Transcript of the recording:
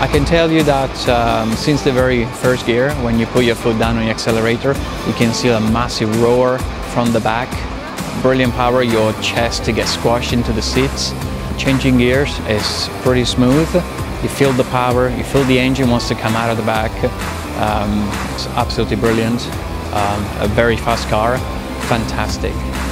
can tell you that since the very first gear, when you put your foot down on the accelerator, you can see a massive roar from the back. Brilliant power, your chest to get squashed into the seats. Changing gears is pretty smooth. You feel the power, you feel the engine wants to come out of the back. It's absolutely brilliant. A very fast car, fantastic.